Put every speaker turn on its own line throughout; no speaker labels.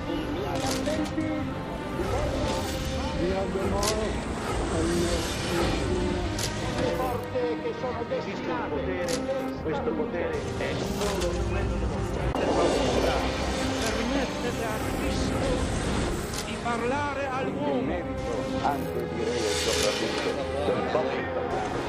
Le porte che sono destinate. Questo potere è solo quello dimostrato.
Permettete a Cristo di parlare all'uomo.
Merito, anche direi e soprattutto del popolo.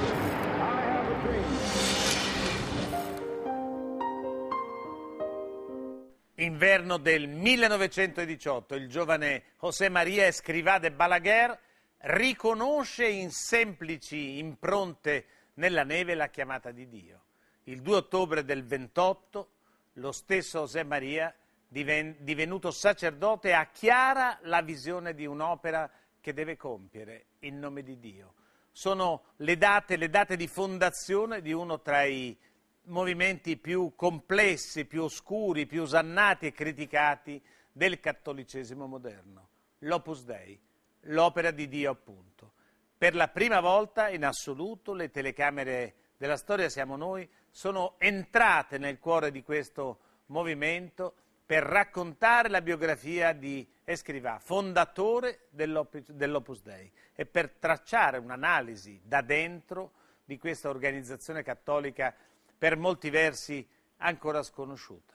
Inverno del 1918, il giovane José María Escrivá de Balaguer riconosce in semplici impronte nella neve la chiamata di Dio. Il 2 ottobre del 28, lo stesso José María, divenuto sacerdote, ha chiara la visione di un'opera che deve compiere in nome di Dio. Sono le date di fondazione di uno tra i movimenti più complessi, più oscuri, più osannati e criticati del cattolicesimo moderno, l'Opus Dei, l'opera di Dio appunto. Per la prima volta in assoluto le telecamere della storia siamo noi, sono entrate nel cuore di questo movimento per raccontare la biografia di Escrivá, fondatore dell'Opus Dei, e per tracciare un'analisi da dentro di questa organizzazione cattolica per molti versi ancora sconosciuta.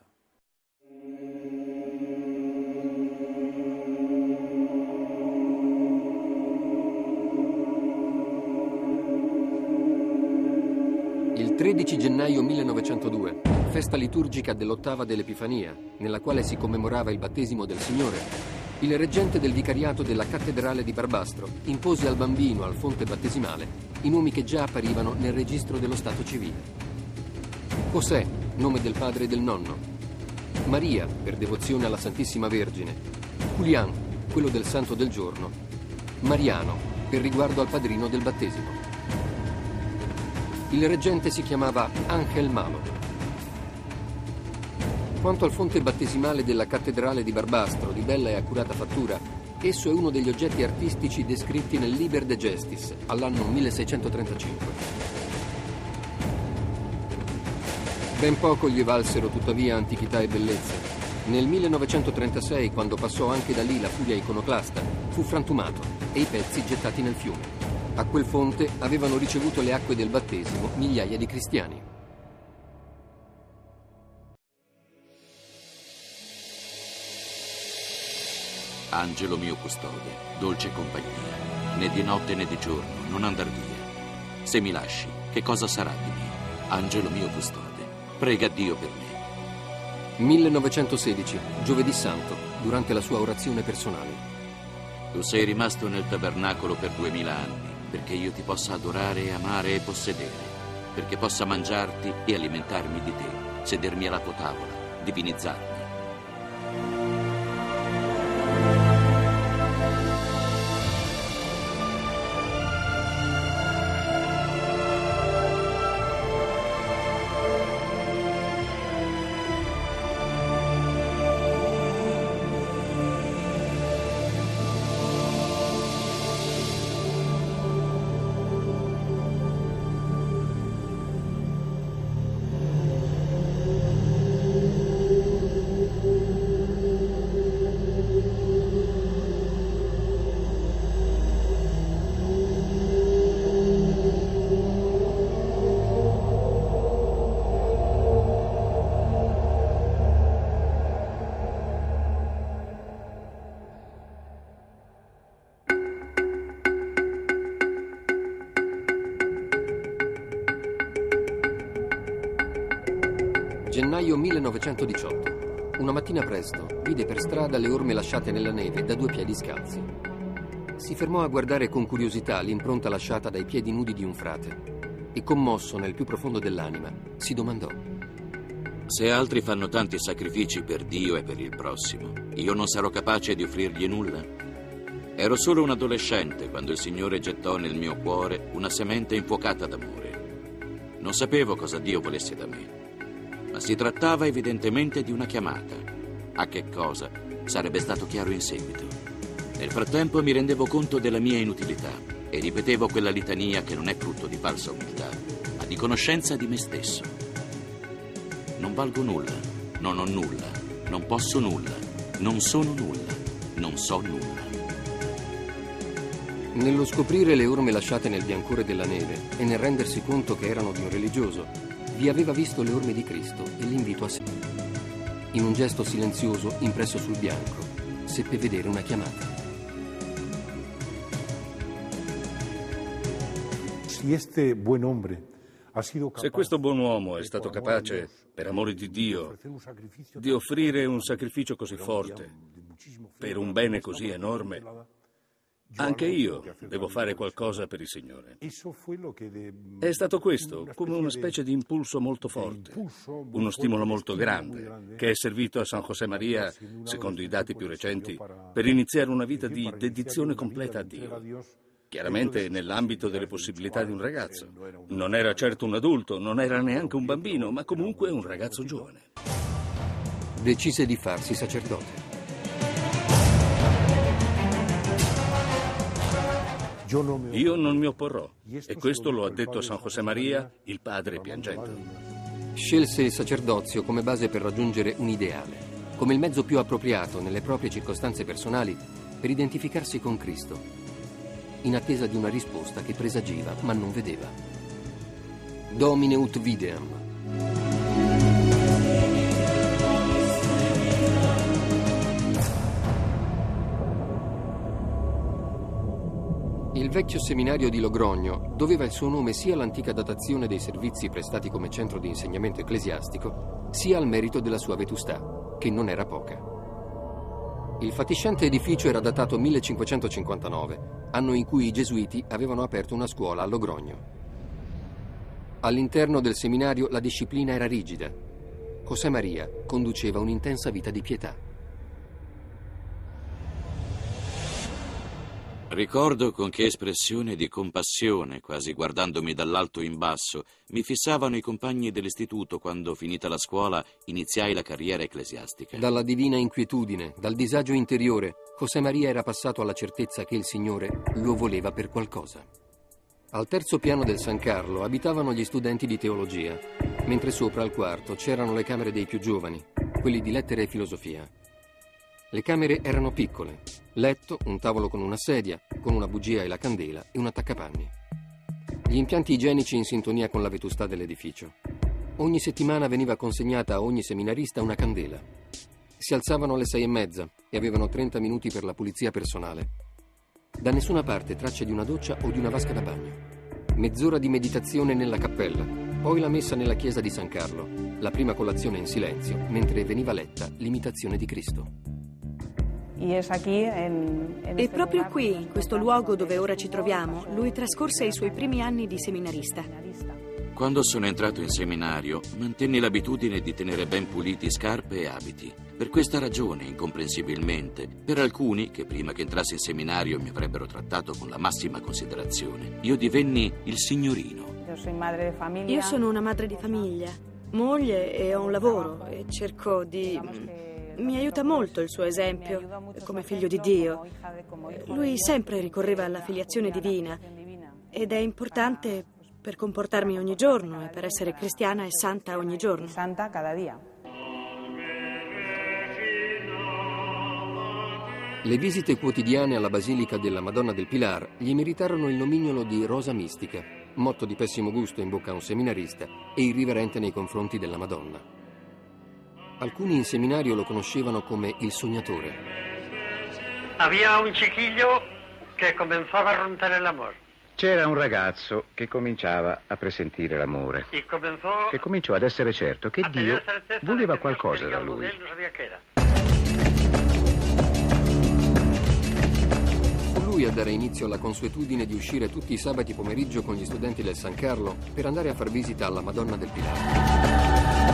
Il 13 gennaio 1902, festa liturgica dell'ottava dell'Epifania, nella quale si commemorava il battesimo del Signore, il reggente del vicariato della cattedrale di Barbastro impose al bambino al fonte battesimale i nomi che già apparivano nel registro dello stato civile. José, nome del padre e del nonno; Maria, per devozione alla Santissima Vergine; Julián, quello del santo del giorno; Mariano, per riguardo al padrino del battesimo. Il reggente si chiamava Ángel Malo. Quanto al fonte battesimale della cattedrale di Barbastro, di bella e accurata fattura, esso è uno degli oggetti artistici descritti nel Liber de Gestis, all'anno 1635. Ben poco gli valsero tuttavia antichità e bellezza. Nel 1936, quando passò anche da lì la furia iconoclasta, fu frantumato e i pezzi gettati nel fiume. A quel fonte avevano ricevuto le acque del battesimo migliaia di cristiani.
Angelo mio custode, dolce compagnia, né di notte né di giorno non andar via. Se mi lasci, che cosa sarà di me? Angelo mio custode, prega Dio per me.
1916, giovedì santo, durante la sua orazione personale.
Tu sei rimasto nel tabernacolo per 2000 anni, perché io ti possa adorare e amare e possedere, perché possa mangiarti e alimentarmi di te, sedermi alla tua tavola, divinizzarmi.
Gennaio 1918. Una mattina presto vide per strada le orme lasciate nella neve da due piedi scalzi. Si fermò a guardare con curiosità l'impronta lasciata dai piedi nudi di un frate e, commosso nel più profondo dell'anima, si domandò:
se altri fanno tanti sacrifici per Dio e per il prossimo, io non sarò capace di offrirgli nulla? Ero solo un adolescente quando il Signore gettò nel mio cuore una semente infuocata d'amore. Non sapevo cosa Dio volesse da me, ma si trattava evidentemente di una chiamata. A che cosa sarebbe stato chiaro in seguito. Nel frattempo mi rendevo conto della mia inutilità e ripetevo quella litania che non è frutto di falsa umiltà, ma di conoscenza di me stesso. Non valgo nulla, non ho nulla, non posso nulla, Non sono nulla, non so nulla.
Nello scoprire le orme lasciate nel biancore della neve e nel rendersi conto che erano di un religioso, vi aveva visto le orme di Cristo e l'invito a sé. In un gesto silenzioso impresso sul bianco, seppe vedere una chiamata.
Se questo buon uomo è stato capace, per amore di Dio, di offrire un sacrificio così forte, per un bene così enorme, anche io devo fare qualcosa per il Signore. È stato questo, come una specie di impulso molto forte, uno stimolo molto grande, che è servito a San José María, secondo i dati più recenti, per iniziare una vita di dedizione completa a Dio. Chiaramente nell'ambito delle possibilità di un ragazzo. Non era certo un adulto, non era neanche un bambino, ma comunque un ragazzo giovane.
Decise di farsi sacerdote.
Io non mi opporrò, e questo lo ha detto a San José María, il padre piangendo.
Scelse il sacerdozio come base per raggiungere un ideale, come il mezzo più appropriato nelle proprie circostanze personali per identificarsi con Cristo, in attesa di una risposta che presagiva ma non vedeva. Domine ut videam. Il vecchio seminario di Logrogno doveva il suo nome sia all'antica datazione dei servizi prestati come centro di insegnamento ecclesiastico, sia al merito della sua vetustà, che non era poca. Il fatiscente edificio era datato 1559, anno in cui i gesuiti avevano aperto una scuola a Logrogno. All'interno del seminario la disciplina era rigida. José María conduceva un'intensa vita di pietà.
Ricordo con che espressione di compassione, quasi guardandomi dall'alto in basso, mi fissavano i compagni dell'istituto quando, finita la scuola, iniziai la carriera ecclesiastica.
Dalla divina inquietudine, dal disagio interiore, José María era passato alla certezza che il Signore lo voleva per qualcosa. Al terzo piano del San Carlo abitavano gli studenti di teologia, mentre sopra al quarto c'erano le camere dei più giovani, quelli di lettere e filosofia. Le camere erano piccole, letto, un tavolo con una sedia, con una bugia e la candela e un attaccapanni. Gli impianti igienici in sintonia con la vetustà dell'edificio. Ogni settimana veniva consegnata a ogni seminarista una candela. Si alzavano alle 6:30 e avevano 30 minuti per la pulizia personale. Da nessuna parte tracce di una doccia o di una vasca da bagno. Mezz'ora di meditazione nella cappella, poi la messa nella chiesa di San Carlo, la prima colazione in silenzio, mentre veniva letta l'imitazione di Cristo.
E proprio qui, in questo luogo dove ora ci troviamo, lui trascorse i suoi primi anni di seminarista.
Quando sono entrato in seminario, mantenni l'abitudine di tenere ben puliti scarpe e abiti. Per questa ragione, incomprensibilmente, per alcuni, che prima che entrassi in seminario mi avrebbero trattato con la massima considerazione, io divenni il signorino.
Io sono una madre di famiglia, moglie e ho un lavoro e cerco di... Mi aiuta molto il suo esempio, come figlio di Dio. Lui sempre ricorreva alla filiazione divina ed è importante per comportarmi ogni giorno e per essere cristiana e santa ogni giorno.
Le visite quotidiane alla Basilica della Madonna del Pilar gli meritarono il nomignolo di Rosa Mistica, motto di pessimo gusto in bocca a un seminarista e irriverente nei confronti della Madonna. Alcuni in seminario lo conoscevano come il sognatore.
Había un chiquillo che cominciava a rompere l'amore.
C'era un ragazzo che cominciava a presentire l'amore, che cominciò ad essere certo che Dio voleva qualcosa da lui.
Fu lui a dare inizio alla consuetudine di uscire tutti i sabati pomeriggio con gli studenti del San Carlo per andare a far visita alla Madonna del Pilar.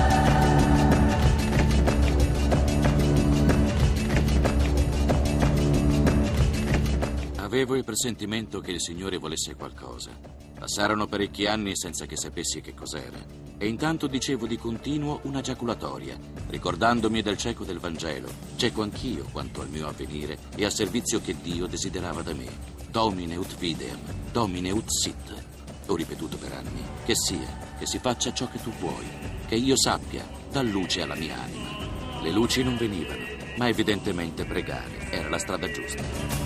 Avevo il presentimento che il Signore volesse qualcosa. Passarono parecchi anni senza che sapessi che cos'era. E intanto dicevo di continuo una giaculatoria, ricordandomi del cieco del Vangelo, cieco anch'io quanto al mio avvenire e al servizio che Dio desiderava da me. Domine ut videam, Domine ut sit. Ho ripetuto per anni, che sia, che si faccia ciò che tu vuoi, che io sappia, dà luce alla mia anima. Le luci non venivano, ma evidentemente pregare era la strada giusta.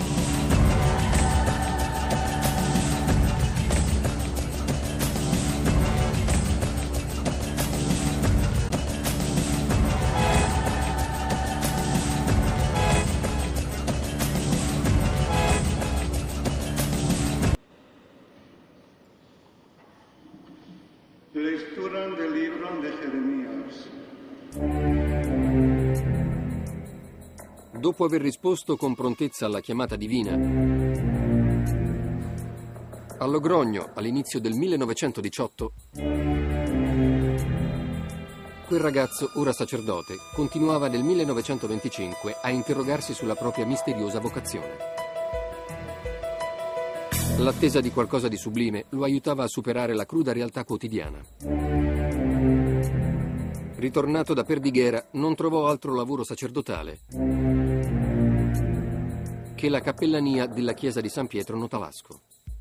Lectura del libro de Jeremías.
Dopo aver risposto con prontezza alla chiamata divina, a Logrogno, all'inizio del 1918, quel ragazzo, ora sacerdote, continuava nel 1925 a interrogarsi sulla propria misteriosa vocazione. L'attesa di qualcosa di sublime lo aiutava a superare la cruda realtà quotidiana. Ritornato da Perdighera, non trovò altro lavoro sacerdotale che la cappellania della chiesa di San Pietro Notalasco.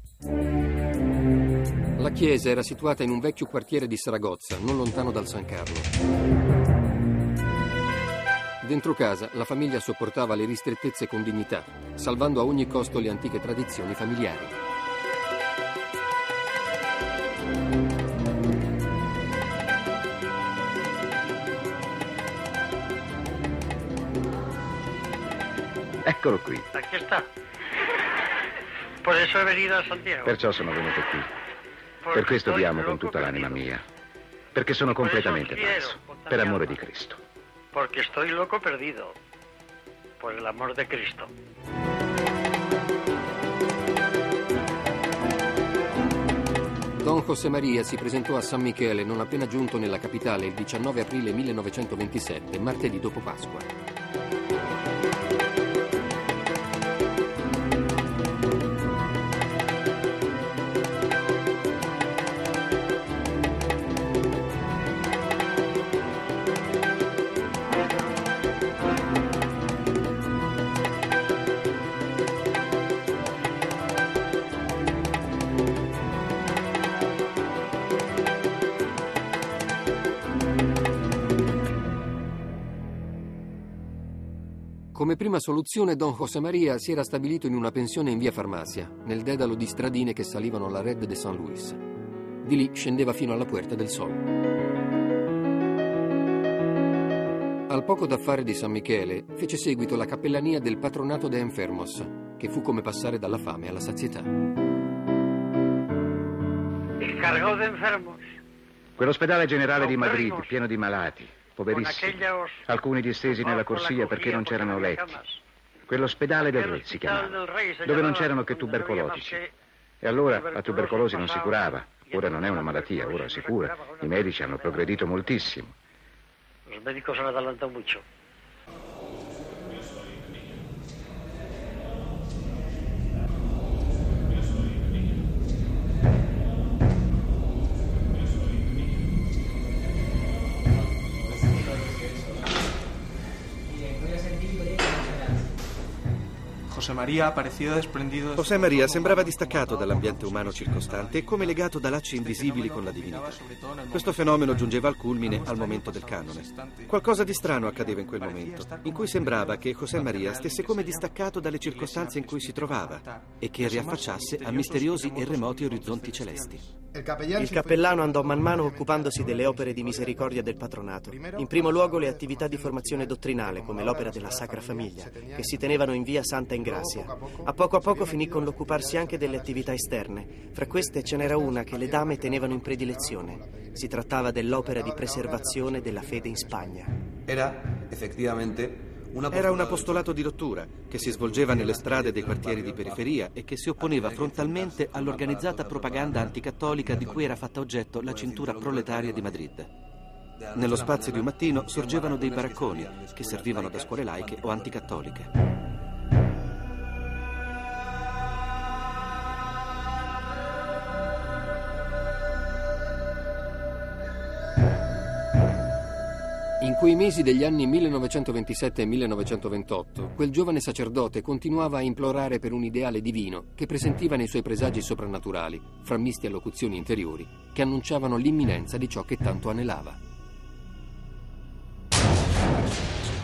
La chiesa era situata in un vecchio quartiere di Saragozza, non lontano dal San Carlo. Dentro casa la famiglia sopportava le ristrettezze con dignità, salvando a ogni costo le antiche tradizioni familiari.
Eccolo qui.
Aquí está. Por eso he venido a Santiago.
Perciò sono venuto qui. Per questo vi amo con tutta l'anima mia. Perché sono completamente pazzo. Per amore di Cristo.
Porque estoy loco perdido. Por el amor de Cristo.
Don José María si presentò a San Michele non appena giunto nella capitale il 19 aprile 1927, martedì dopo Pasqua. Come prima soluzione, Don José María si era stabilito in una pensione in via Farmacia, nel dedalo di stradine che salivano la Red de San Luis. Di lì scendeva fino alla Puerta del Sol. Al poco d'affare di San Michele fece seguito la cappellania del Patronato de Enfermos, che fu come passare dalla fame alla sazietà.
Il cargo de enfermos.
Quell'ospedale generale di Madrid, pieno di malati, poverissimi, alcuni distesi nella corsia perché non c'erano letti. Quell'ospedale del re si chiamava, dove non c'erano che tubercolotici. E allora la tubercolosi non si curava. Ora non è una malattia, ora si cura. I medici hanno progredito moltissimo.
Los médicos han adelantado mucho.
José María sembrava distaccato dall'ambiente umano circostante e come legato da lacci invisibili con la divinità. Questo fenomeno giungeva al culmine al momento del canone. Qualcosa di strano accadeva in quel momento, in cui sembrava che José María stesse come distaccato dalle circostanze in cui si trovava e che riaffacciasse a misteriosi e remoti orizzonti celesti.
Il cappellano andò man mano occupandosi delle opere di misericordia del patronato. In primo luogo le attività di formazione dottrinale, come l'opera della Sacra Famiglia, che si tenevano in via Santa Ingrazia. A poco finì con l'occuparsi anche delle attività esterne. Fra queste ce n'era una che le dame tenevano in predilezione. Si trattava dell'opera di preservazione della fede in Spagna.
Era un apostolato di rottura che si svolgeva nelle strade dei quartieri di periferia e che si opponeva frontalmente all'organizzata propaganda anticattolica di cui era fatta oggetto la cintura proletaria di Madrid. Nello spazio di un mattino sorgevano dei baracconi che servivano da scuole laiche o anticattoliche.
In quei mesi degli anni 1927 e 1928, quel giovane sacerdote continuava a implorare per un ideale divino che presentiva nei suoi presagi soprannaturali, frammisti a locuzioni interiori, che annunciavano l'imminenza di ciò che tanto anelava.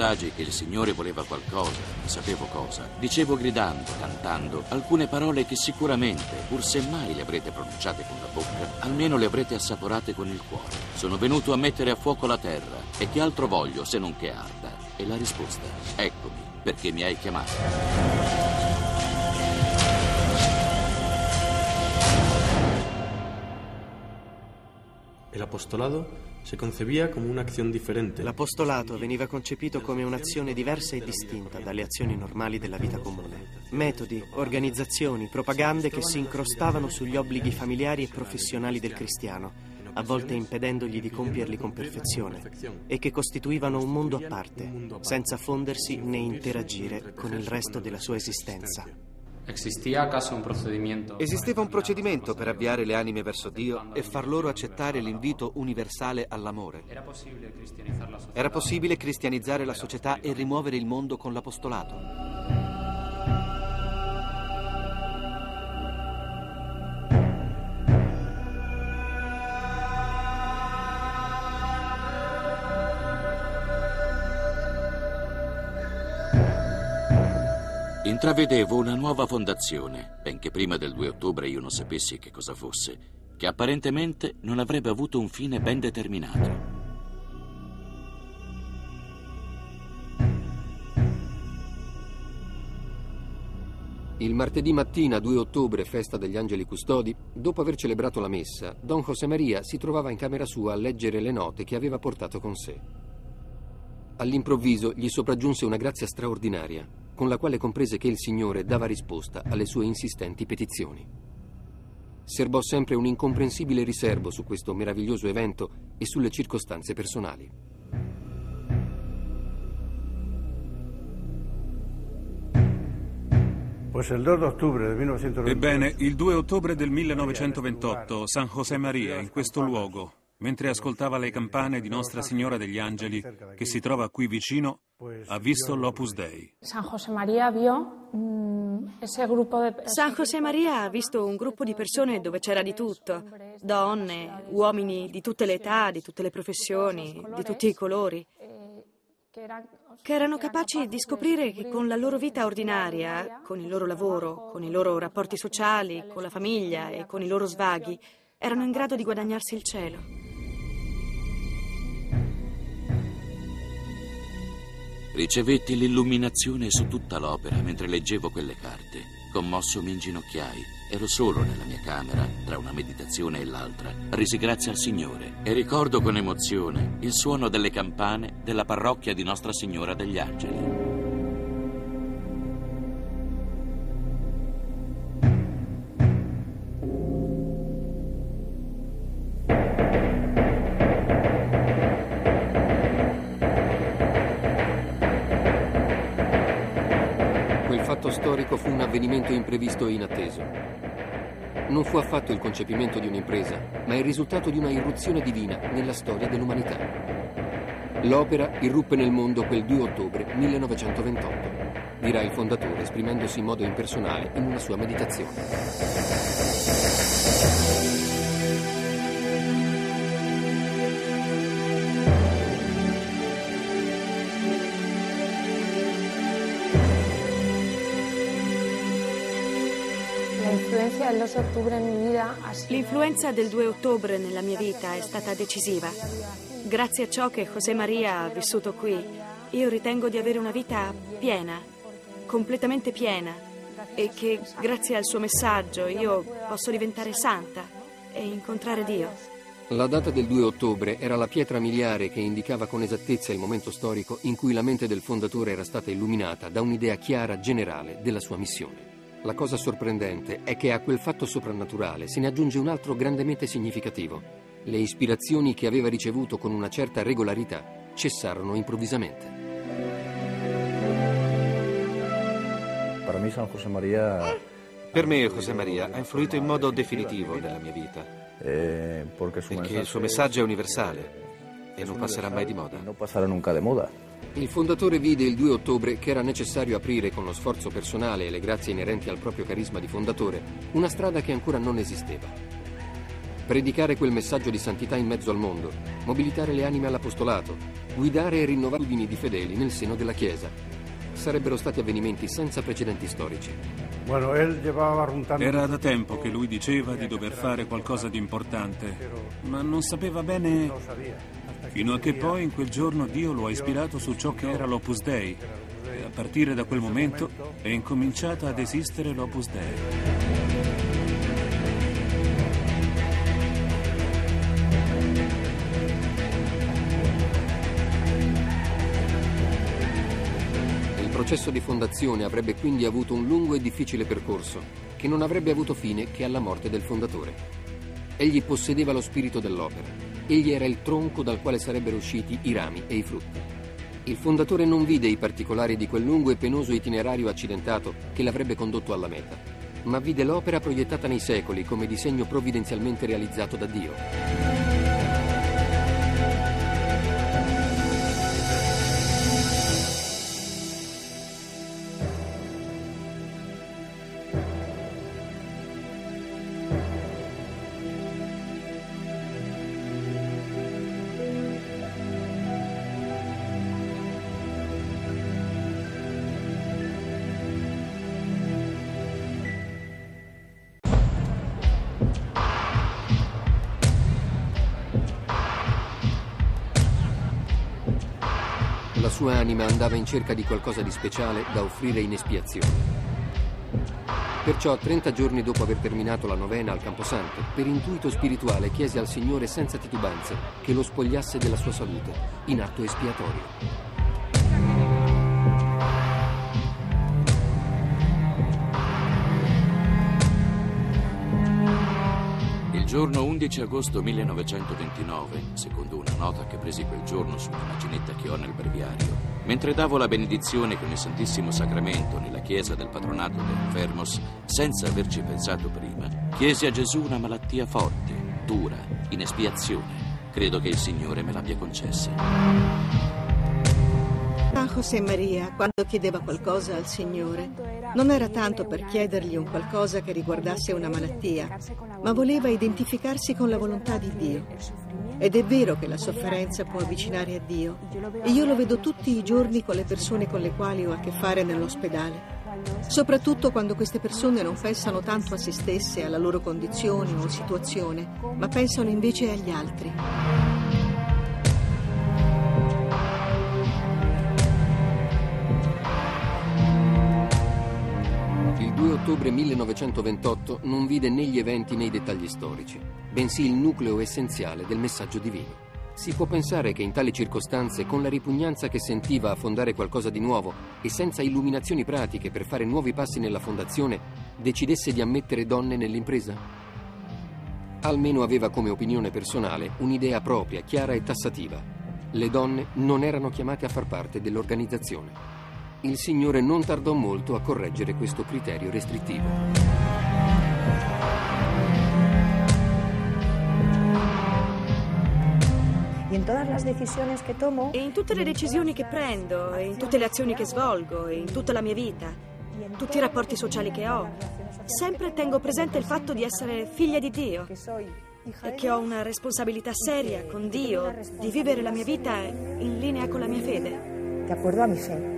presagi che il Signore voleva qualcosa, sapevo cosa, dicevo gridando, cantando, alcune parole che sicuramente, pur se mai le avrete pronunciate con la bocca, almeno le avrete assaporate con il cuore. Sono venuto a mettere a fuoco la terra, e che altro voglio se non che arda? E la risposta, eccomi, perché mi hai chiamato.
L'apostolato veniva concepito come un'azione diversa e distinta dalle azioni normali della vita comune. Metodi, organizzazioni, propagande che si incrostavano sugli obblighi familiari e professionali del cristiano, a volte impedendogli di compierli con perfezione, e che costituivano un mondo a parte, senza fondersi né interagire con il resto della sua esistenza.
Esisteva un procedimento per avviare le anime verso Dio e far loro accettare l'invito universale all'amore. Era possibile cristianizzare la società e rimuovere il mondo con l'apostolato.
Intravedevo una nuova fondazione, benché prima del 2 ottobre io non sapessi che cosa fosse, che apparentemente non avrebbe avuto un fine ben determinato.
Il martedì mattina 2 ottobre, festa degli Angeli Custodi, dopo aver celebrato la messa, Don José María si trovava in camera sua a leggere le note che aveva portato con sé. All'improvviso gli sopraggiunse una grazia straordinaria, con la quale comprese che il Signore dava risposta alle sue insistenti petizioni. Serbò sempre un incomprensibile riserbo su questo meraviglioso evento e sulle circostanze personali.
Ebbene, il 2 ottobre del 1928, San José María, in questo luogo, mentre ascoltava le campane di Nostra Signora degli Angeli, che si trova qui vicino, ha visto l'Opus Dei.
San José María ha visto un gruppo di persone dove c'era di tutto, donne, uomini di tutte le età, di tutte le professioni, di tutti i colori, che erano capaci di scoprire che con la loro vita ordinaria, con il loro lavoro, con i loro rapporti sociali, con la famiglia e con i loro svaghi, erano in grado di guadagnarsi il cielo.
Ricevetti l'illuminazione su tutta l'opera mentre leggevo quelle carte. Commosso mi inginocchiai. Ero solo nella mia camera, tra una meditazione e l'altra. Resi grazie al Signore e ricordo con emozione il suono delle campane della parrocchia di Nostra Signora degli Angeli.
Storico fu un avvenimento imprevisto e inatteso. Non fu affatto il concepimento di un'impresa, ma il risultato di una irruzione divina nella storia dell'umanità. L'opera irruppe nel mondo quel 2 ottobre 1928, dirà il fondatore esprimendosi in modo impersonale in una sua meditazione.
L'influenza del 2 ottobre nella mia vita è stata decisiva. Grazie a ciò che José María ha vissuto qui, io ritengo di avere una vita piena, completamente piena, e che grazie al suo messaggio io posso diventare santa e incontrare Dio.
La data del 2 ottobre era la pietra miliare che indicava con esattezza il momento storico in cui la mente del fondatore era stata illuminata da un'idea chiara generale della sua missione. La cosa sorprendente è che a quel fatto soprannaturale se ne aggiunge un altro grandemente significativo. Le ispirazioni che aveva ricevuto con una certa regolarità cessarono improvvisamente.
Per me José María ha influito in modo definitivo nella mia vita, perché il suo messaggio è universale e non passerà mai di moda.
Il fondatore vide il 2 ottobre che era necessario aprire con lo sforzo personale e le grazie inerenti al proprio carisma di fondatore una strada che ancora non esisteva. predicare quel messaggio di santità in mezzo al mondo, mobilitare le anime all'apostolato, guidare e rinnovare le ordini di fedeli nel seno della Chiesa. Sarebbero stati avvenimenti senza precedenti storici.
Era da tempo che lui diceva di dover fare qualcosa di importante, ma non sapeva bene, fino a che poi in quel giorno Dio lo ha ispirato su ciò che era l'Opus Dei, e a partire da quel momento è incominciata ad esistere l'Opus Dei.
Il processo di fondazione avrebbe quindi avuto un lungo e difficile percorso, che non avrebbe avuto fine che alla morte del fondatore. Egli possedeva lo spirito dell'opera. Egli era il tronco dal quale sarebbero usciti i rami e i frutti. Il fondatore non vide i particolari di quel lungo e penoso itinerario accidentato che l'avrebbe condotto alla meta, ma vide l'opera proiettata nei secoli come disegno provvidenzialmente realizzato da Dio. La sua anima andava in cerca di qualcosa di speciale da offrire in espiazione. Perciò, 30 giorni dopo aver terminato la novena al Camposanto, per intuito spirituale chiese al Signore senza titubanze che lo spogliasse della sua salute, in atto espiatorio.
Il giorno 11 agosto 1929, secondo una nota che presi quel giorno sulla maginetta che ho nel breviario, mentre davo la benedizione con il Santissimo Sacramento nella chiesa del patronato dell'Enfermos, senza averci pensato prima, chiesi a Gesù una malattia forte, dura, in espiazione. Credo che il Signore me l'abbia concessa.
San José Maria, quando chiedeva qualcosa al Signore, non era tanto per chiedergli un qualcosa che riguardasse una malattia, ma voleva identificarsi con la volontà di Dio. Ed è vero che la sofferenza può avvicinare a Dio, e io lo vedo tutti i giorni con le persone con le quali ho a che fare nell'ospedale. Soprattutto quando queste persone non pensano tanto a se stesse, alla loro condizione o situazione, ma pensano invece agli altri.
Il 2 ottobre 1928 non vide né gli eventi né i dettagli storici, bensì il nucleo essenziale del messaggio divino. Si può pensare che in tali circostanze, con la ripugnanza che sentiva a fondare qualcosa di nuovo e senza illuminazioni pratiche per fare nuovi passi nella fondazione, decidesse di ammettere donne nell'impresa? Almeno aveva come opinione personale un'idea propria, chiara e tassativa. Le donne non erano chiamate a far parte dell'organizzazione. Il Signore non tardò molto a correggere questo criterio restrittivo.
E in tutte le decisioni che prendo, e in tutte le azioni che svolgo, e in tutta la mia vita, tutti i rapporti sociali che ho, sempre tengo presente il fatto di essere figlia di Dio e che ho una responsabilità seria con Dio di vivere la mia vita in linea con la mia fede.
De acuerdo a mi fe.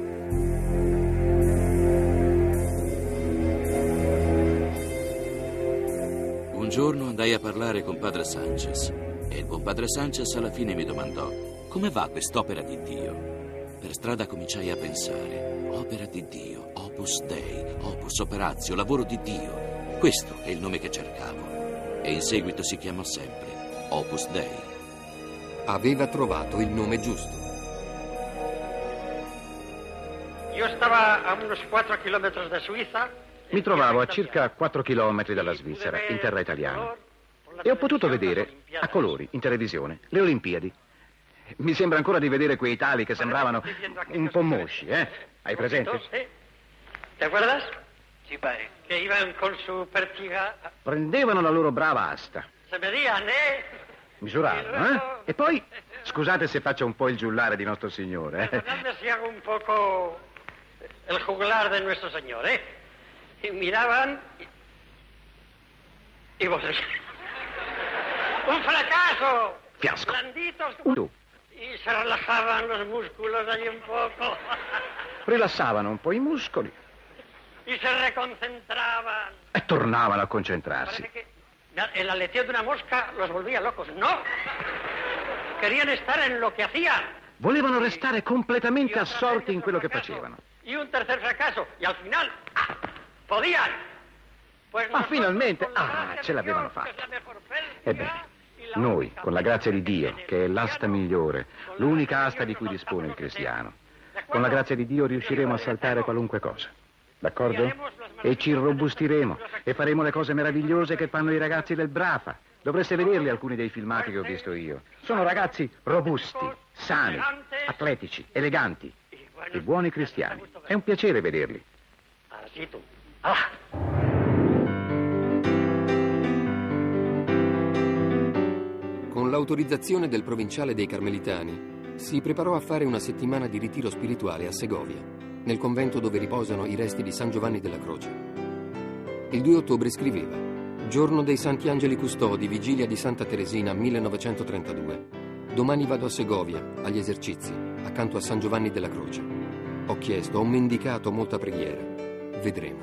Un giorno andai a parlare con padre Sanchez e il buon padre Sanchez alla fine mi domandò: come va quest'opera di Dio? Per strada cominciai a pensare: opera di Dio, Opus Dei, Opus Operatio, lavoro di Dio. Questo è il nome che cercavo e in seguito si chiamò sempre Opus Dei.
Aveva trovato il nome giusto.
Io stavo a unos 4 chilometri da Suiza.
Mi trovavo a circa 4 chilometri dalla Svizzera, in terra italiana, e ho potuto vedere, a colori, in televisione, le Olimpiadi. Mi sembra ancora di vedere quei tali che sembravano un po' mosci, eh? Hai presente?
¿Te acuerdas? Sí, padre. Che iban con su pertiga.
Prendevano la loro brava asta.
Se medían,
Misuravano, eh? E poi, scusate se faccio un po' il giullare di nostro Signore, eh?
Perdonadme si hago un poco el juglar de nuestro Señor, Y miraban y vos... Un fracaso.
Fiasco.
Blandito. Y se relajaban los músculos ahí un poco.
Rilassavano un po' i muscoli.
Y se reconcentraban.
E tornavano a concentrarsi.
Parece que el aleteo de una mosca los volvía locos. No. Querían estar en lo que hacían.
Volevano restare completamente assorti in quello che facevano.
Y un tercer fracaso. Y al final, podían. Pues
ma finalmente, ce l'avevano fatta. Ebbene, noi, con la grazia di Dio, che è l'asta migliore, l'unica asta di cui dispone il cristiano, con la grazia di Dio riusciremo a saltare qualunque cosa. D'accordo? E ci robustiremo e faremo le cose meravigliose che fanno i ragazzi del Brafa. Dovreste vederli alcuni dei filmati che ho visto io. Sono ragazzi robusti, sani, atletici, eleganti e buoni cristiani. È un piacere vederli.
Con l'autorizzazione del provinciale dei Carmelitani, si preparò a fare una settimana di ritiro spirituale a Segovia, nel convento dove riposano i resti di San Giovanni della Croce. Il 2 ottobre scriveva: giorno dei Santi Angeli Custodi, vigilia di Santa Teresina, 1932. Domani vado a Segovia, agli esercizi, accanto a San Giovanni della Croce. Ho chiesto, ho mendicato molta preghiera. Vedremo.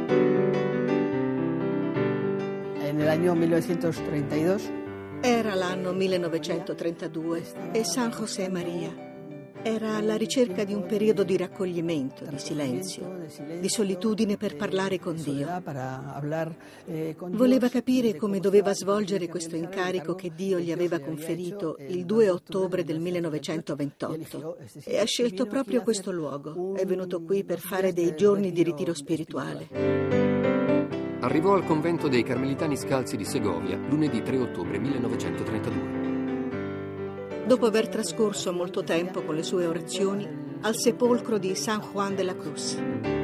Nell'anno 1932.
Era l'anno 1932 e San José María era alla ricerca di un periodo di raccoglimento, di silenzio, di solitudine per parlare con Dio. Voleva capire come doveva svolgere questo incarico che Dio gli aveva conferito il 2 ottobre del 1928 e ha scelto proprio questo luogo. È venuto qui per fare dei giorni di ritiro spirituale.
Arrivò al convento dei Carmelitani Scalzi di Segovia lunedì 3 ottobre 1932.
Dopo aver trascorso molto tempo con le sue orazioni al sepolcro di San Juan de la Cruz.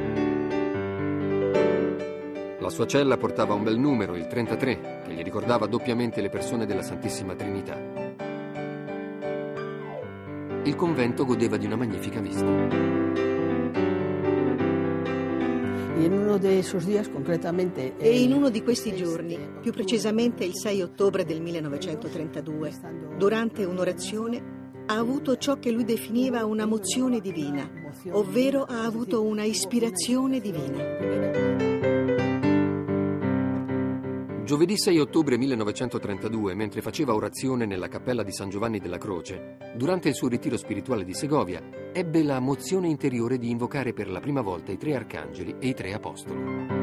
La sua cella portava un bel numero, il 33, che gli ricordava doppiamente le persone della Santissima Trinità. Il convento godeva di una magnifica vista.
E in uno
di questi giorni, più precisamente il 6 ottobre del 1932, durante un'orazione, ha avuto ciò che lui definiva una mozione divina, ovvero ha avuto una ispirazione divina.
Giovedì 6 ottobre 1932, mentre faceva orazione nella cappella di San Giovanni della Croce, durante il suo ritiro spirituale di Segovia, ebbe la mozione interiore di invocare per la prima volta i 3 arcangeli e i 3 apostoli.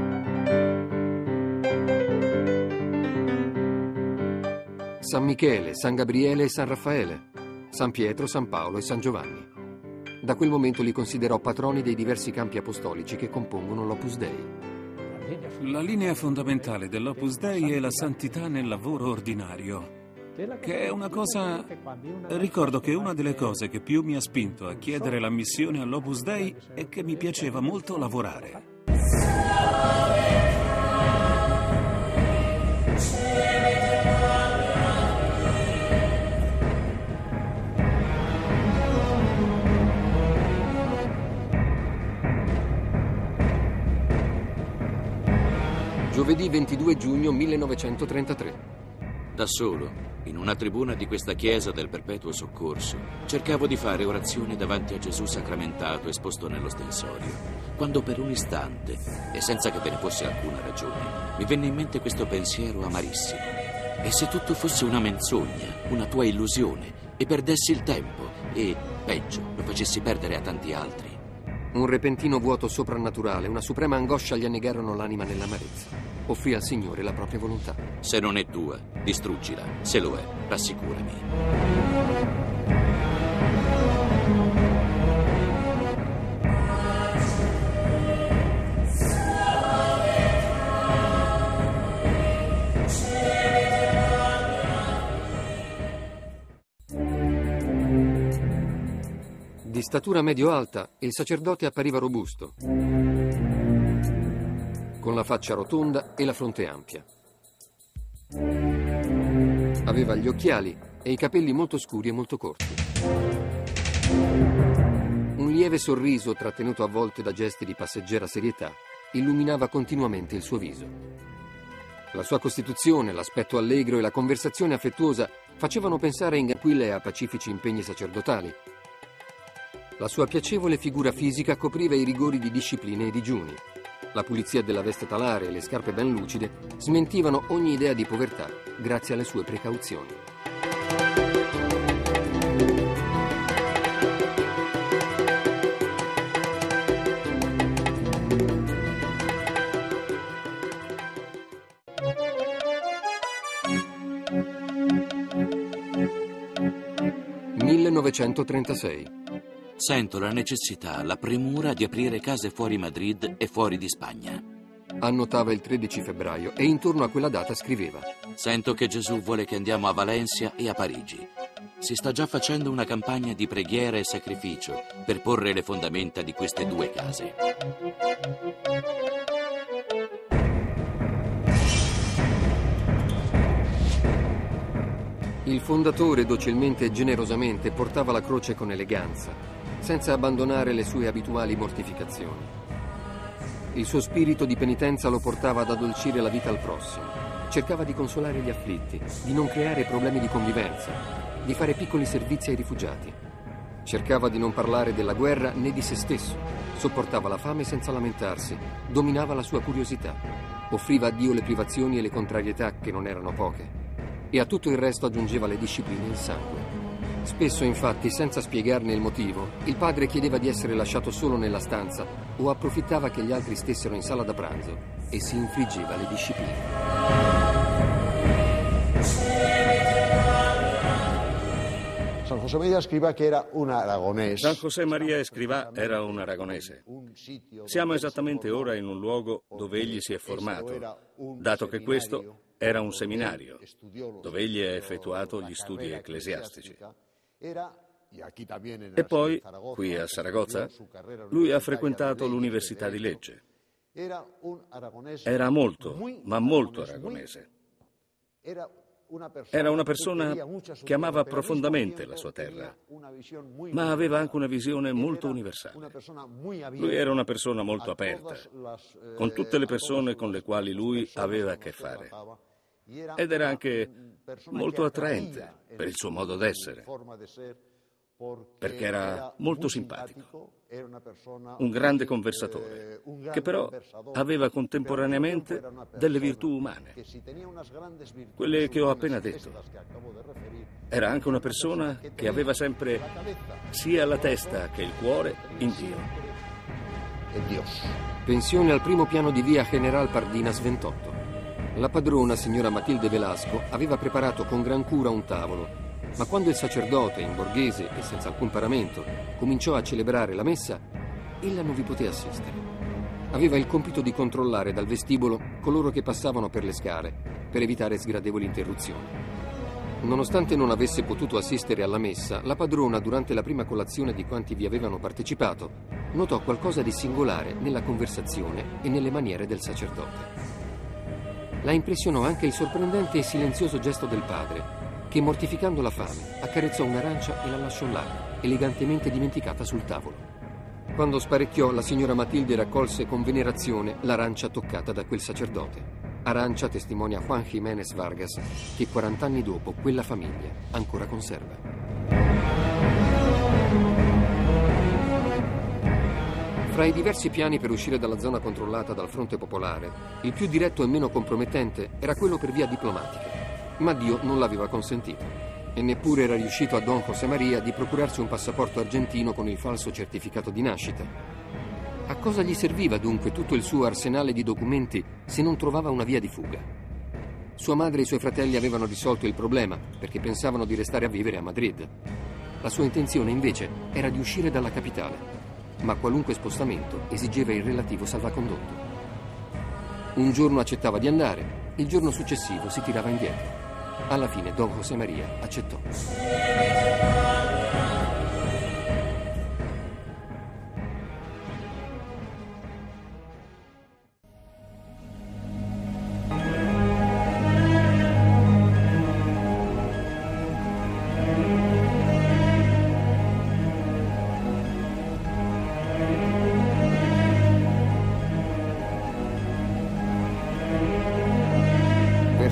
San Michele, San Gabriele e San Raffaele, San Pietro, San Paolo e San Giovanni. Da quel momento li considerò patroni dei diversi campi apostolici che compongono l'Opus Dei.
La linea fondamentale dell'Opus Dei è la santità nel lavoro ordinario, che è una cosa... Ricordo che una delle cose che più mi ha spinto a chiedere l'ammissione all'Opus Dei è che mi piaceva molto lavorare.
Giovedì 22 giugno 1933.
Da solo, in una tribuna di questa chiesa del Perpetuo Soccorso, cercavo di fare orazione davanti a Gesù sacramentato esposto nello stensorio, quando per un istante, e senza che ve ne fosse alcuna ragione, mi venne in mente questo pensiero amarissimo. E se tutto fosse una menzogna, una tua illusione, e perdessi il tempo, e, peggio, lo facessi perdere a tanti altri?
Un repentino vuoto soprannaturale, una suprema angoscia gli annegarono l'anima nell'amarezza. Offrì al Signore la propria volontà.
Se non è tua, distruggila. Se lo è, rassicurami.
Di statura medio-alta, il sacerdote appariva robusto, con la faccia rotonda e la fronte ampia. Aveva gli occhiali e i capelli molto scuri e molto corti. Un lieve sorriso, trattenuto a volte da gesti di passeggera serietà, illuminava continuamente il suo viso. La sua costituzione, l'aspetto allegro e la conversazione affettuosa facevano pensare in tranquille e pacifici impegni sacerdotali. La sua piacevole figura fisica copriva i rigori di disciplina e digiuni. La pulizia della veste talare e le scarpe ben lucide smentivano ogni idea di povertà grazie alle sue precauzioni. (1936)
Sento la necessità, la premura di aprire case fuori Madrid e fuori di Spagna.
Annotava il 13 febbraio e intorno a quella data scriveva:
Sento che Gesù vuole che andiamo a Valencia e a Parigi. Si sta già facendo una campagna di preghiera e sacrificio per porre le fondamenta di queste 2 case.
Il fondatore docilmente e generosamente portava la croce con eleganza, senza abbandonare le sue abituali mortificazioni. Il suo spirito di penitenza lo portava ad addolcire la vita al prossimo. Cercava di consolare gli afflitti, di non creare problemi di convivenza, di fare piccoli servizi ai rifugiati. Cercava di non parlare della guerra né di se stesso. Sopportava la fame senza lamentarsi, dominava la sua curiosità, offriva a Dio le privazioni e le contrarietà che non erano poche. E a tutto il resto aggiungeva le discipline in sangue. Spesso, infatti, senza spiegarne il motivo, il padre chiedeva di essere lasciato solo nella stanza o approfittava che gli altri stessero in sala da pranzo e si infliggeva le discipline.
San José María Escrivá, che era un aragonese.
San José María Escrivá era un aragonese. Siamo esattamente ora in un luogo dove egli si è formato, dato che questo era un seminario, dove egli ha effettuato gli studi ecclesiastici. E poi, qui a Saragozza, lui ha frequentato l'Università di Legge. Era molto, ma molto aragonese. Era una persona che amava profondamente la sua terra, ma aveva anche una visione molto universale. Lui era una persona molto aperta, con tutte le persone con le quali lui aveva a che fare. Ed era anche molto attraente per il suo modo d'essere, perché era molto simpatico, un grande conversatore, che però aveva contemporaneamente delle virtù umane, quelle che ho appena detto. Era anche una persona che aveva sempre sia la testa che il cuore in Dio.
Pensione al primo piano di via General Pardinas 28. La padrona, signora Matilde Velasco, aveva preparato con gran cura un tavolo, ma quando il sacerdote, in borghese e senza alcun paramento, cominciò a celebrare la messa, ella non vi poté assistere. Aveva il compito di controllare dal vestibolo coloro che passavano per le scale, per evitare sgradevoli interruzioni. Nonostante non avesse potuto assistere alla messa, la padrona, durante la prima colazione di quanti vi avevano partecipato, notò qualcosa di singolare nella conversazione e nelle maniere del sacerdote. La impressionò anche il sorprendente e silenzioso gesto del padre, che, mortificando la fame, accarezzò un'arancia e la lasciò là, elegantemente dimenticata sul tavolo. Quando sparecchiò, la signora Matilde raccolse con venerazione l'arancia toccata da quel sacerdote. Arancia testimonia Juan Jiménez Vargas, che 40 anni dopo quella famiglia ancora conserva. Fra i diversi piani per uscire dalla zona controllata dal Fronte Popolare, il più diretto e meno compromettente era quello per via diplomatica. Ma Dio non l'aveva consentito e neppure era riuscito a Don José María di procurarsi un passaporto argentino con il falso certificato di nascita. A cosa gli serviva dunque tutto il suo arsenale di documenti se non trovava una via di fuga? Sua madre e i suoi fratelli avevano risolto il problema perché pensavano di restare a vivere a Madrid. La sua intenzione invece era di uscire dalla capitale, ma qualunque spostamento esigeva il relativo salvacondotto. Un giorno accettava di andare, il giorno successivo si tirava indietro. Alla fine Don José María accettò.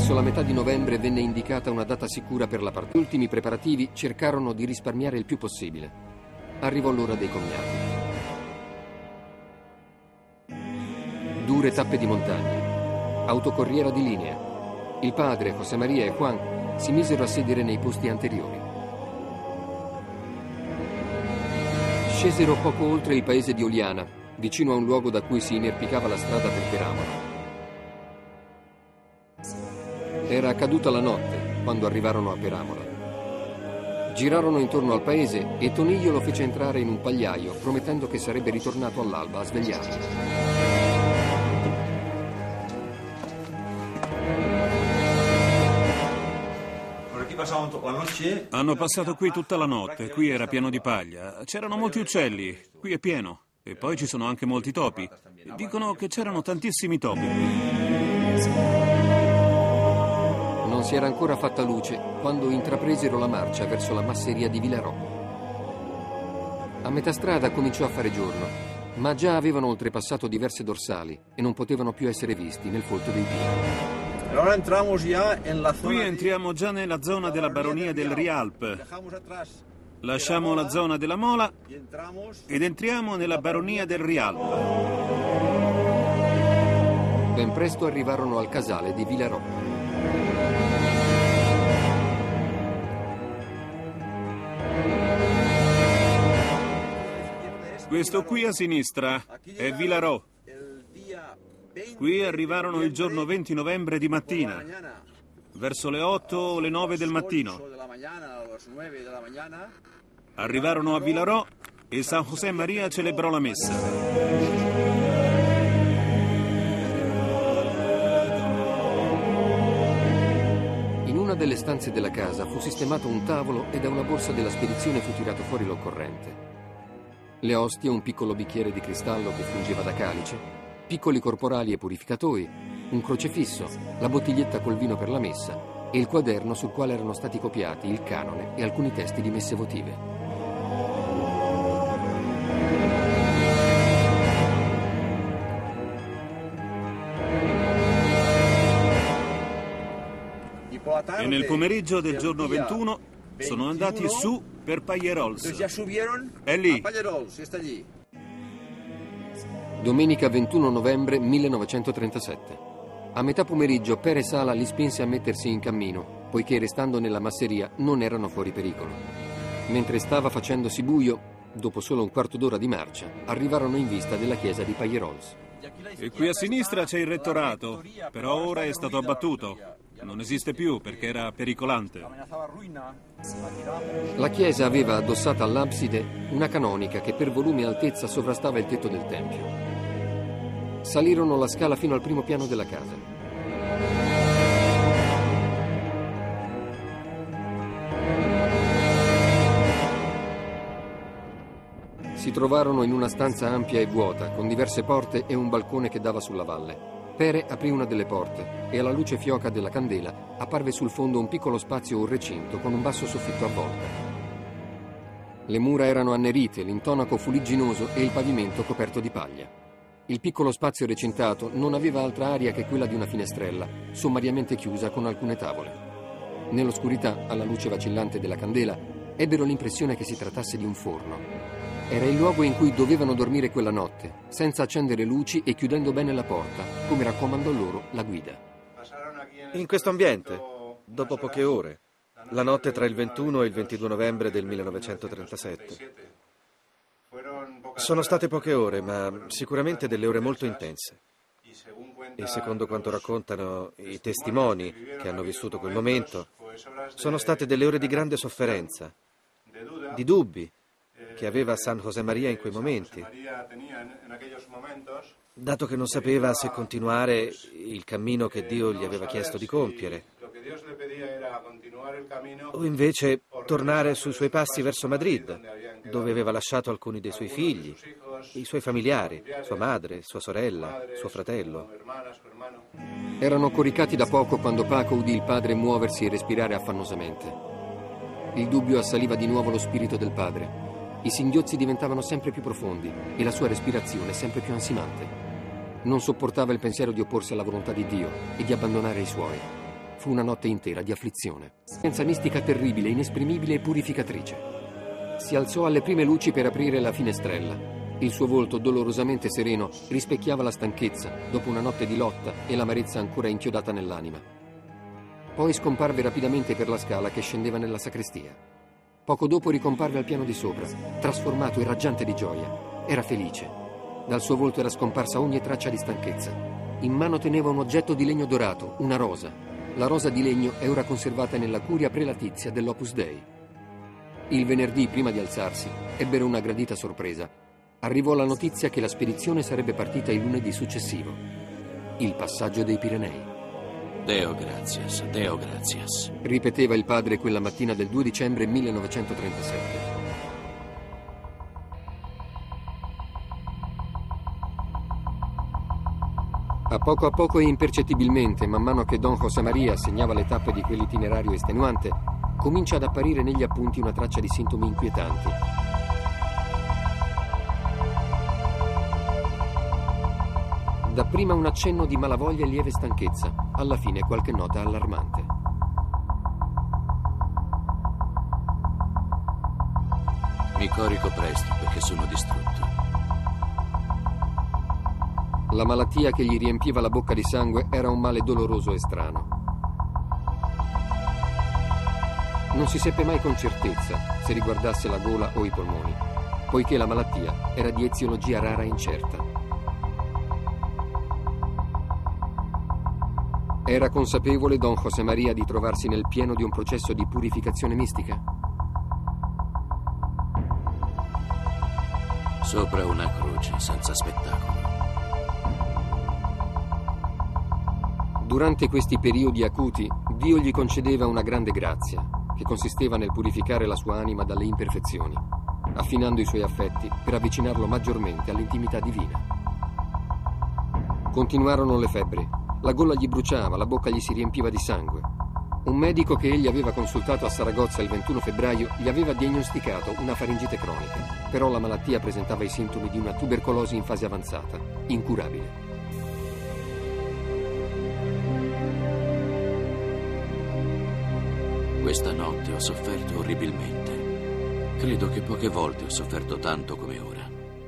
Verso la metà di novembre venne indicata una data sicura per la partenza. Gli ultimi preparativi cercarono di risparmiare il più possibile. Arrivò l'ora dei comiati. Dure tappe di montagna, autocorriera di linea. Il padre, José María e Juan si misero a sedere nei posti anteriori. Scesero poco oltre il paese di Oliana, vicino a un luogo da cui si inerpicava la strada per Peramola. Era caduta la notte quando arrivarono a Peramola. Girarono intorno al paese e Toniglio lo fece entrare in un pagliaio, promettendo che sarebbe ritornato all'alba a svegliarlo.
Hanno passato qui tutta la notte, qui era pieno di paglia, c'erano molti uccelli, qui è pieno, e poi ci sono anche molti topi. Dicono che c'erano tantissimi topi qui.
Non si era ancora fatta luce quando intrapresero la marcia verso la masseria di Vilarò. A metà strada cominciò a fare giorno, ma già avevano oltrepassato diverse dorsali e non potevano più essere visti nel folto dei pini.
Qui entriamo già nella zona della baronia del Rialp. Lasciamo la zona della Mola ed entriamo nella baronia del Rialp.
Ben presto arrivarono al casale di Vilarò.
Questo qui a sinistra è Vilarò. Qui arrivarono il giorno 20 novembre di mattina, verso le 8 o le 9 del mattino. Arrivarono a Vilarò e San José María celebrò la messa.
In una delle stanze della casa fu sistemato un tavolo e da una borsa della spedizione fu tirato fuori l'occorrente. Le ostie, un piccolo bicchiere di cristallo che fungeva da calice, piccoli corporali e purificatori, un crocefisso, la bottiglietta col vino per la messa e il quaderno sul quale erano stati copiati il canone e alcuni testi di messe votive.
E nel pomeriggio del giorno 21 sono andati su per Pallerols. È lì.
Domenica 21 novembre 1937. A metà pomeriggio Pere Sala li spinse a mettersi in cammino, poiché restando nella masseria non erano fuori pericolo. Mentre stava facendosi buio, dopo solo un quarto d'ora di marcia, arrivarono in vista della chiesa di Pallerols.
E qui a sinistra c'è il rettorato, però ora è stato abbattuto. Non esiste più perché era pericolante.
La chiesa aveva addossata all'abside una canonica che per volume e altezza sovrastava il tetto del tempio. Salirono la scala fino al primo piano della casa. Si trovarono in una stanza ampia e vuota, con diverse porte e un balcone che dava sulla valle. Pere aprì una delle porte e alla luce fioca della candela apparve sul fondo un piccolo spazio o recinto con un basso soffitto a volta. Le mura erano annerite, l'intonaco fuligginoso e il pavimento coperto di paglia. Il piccolo spazio recintato non aveva altra aria che quella di una finestrella, sommariamente chiusa con alcune tavole. Nell'oscurità, alla luce vacillante della candela, ebbero l'impressione che si trattasse di un forno. Era il luogo in cui dovevano dormire quella notte, senza accendere luci e chiudendo bene la porta, come raccomandò loro la guida.
In questo ambiente, dopo poche ore, la notte tra il 21 e il 22 novembre del 1937. Sono state poche ore, ma sicuramente delle ore molto intense. E secondo quanto raccontano i testimoni che hanno vissuto quel momento, sono state delle ore di grande sofferenza, di dubbi che aveva San José María in quei momenti, dato che non sapeva se continuare il cammino che Dio gli aveva chiesto di compiere, o invece tornare sui suoi passi verso Madrid, dove aveva lasciato alcuni dei suoi figli, i suoi familiari, sua madre, sua sorella, suo fratello.
Erano coricati da poco quando Paco udì il padre muoversi e respirare affannosamente. Il dubbio assaliva di nuovo lo spirito del padre. I singhiozzi diventavano sempre più profondi e la sua respirazione sempre più ansimante. Non sopportava il pensiero di opporsi alla volontà di Dio e di abbandonare i suoi. fu una notte intera di afflizione. Senza mistica terribile, inesprimibile e purificatrice. Si alzò alle prime luci per aprire la finestrella. Il suo volto, dolorosamente sereno, rispecchiava la stanchezza dopo una notte di lotta e l'amarezza ancora inchiodata nell'anima. Poi scomparve rapidamente per la scala che scendeva nella sacrestia. Poco dopo ricomparve al piano di sopra, trasformato e raggiante di gioia. Era felice. Dal suo volto era scomparsa ogni traccia di stanchezza. In mano teneva un oggetto di legno dorato, una rosa. La rosa di legno è ora conservata nella curia prelatizia dell'Opus Dei. Il venerdì, prima di alzarsi, ebbero una gradita sorpresa. Arrivò la notizia che la spedizione sarebbe partita il lunedì successivo. Il passaggio dei Pirenei.
Deo gratias,
ripeteva il padre quella mattina del 2 dicembre 1937. A poco e impercettibilmente, man mano che Don José María segnava le tappe di quell'itinerario estenuante, comincia ad apparire negli appunti una traccia di sintomi inquietanti. Dapprima un accenno di malavoglia e lieve stanchezza, alla fine qualche nota allarmante.
Mi corico presto perché sono distrutto.
La malattia che gli riempiva la bocca di sangue era un male doloroso e strano. Non si seppe mai con certezza se riguardasse la gola o i polmoni, poiché la malattia era di eziologia rara e incerta. Era consapevole Don José María di trovarsi nel pieno di un processo di purificazione mistica?
Sopra una croce, senza spettacolo.
Durante questi periodi acuti, Dio gli concedeva una grande grazia, che consisteva nel purificare la sua anima dalle imperfezioni, affinando i suoi affetti per avvicinarlo maggiormente all'intimità divina. Continuarono le febbri, la gola gli bruciava, la bocca gli si riempiva di sangue. Un medico che egli aveva consultato a Saragozza il 21 febbraio gli aveva diagnosticato una faringite cronica, però la malattia presentava i sintomi di una tubercolosi in fase avanzata, incurabile.
Questa notte ho sofferto orribilmente. Credo che poche volte ho sofferto tanto come ora.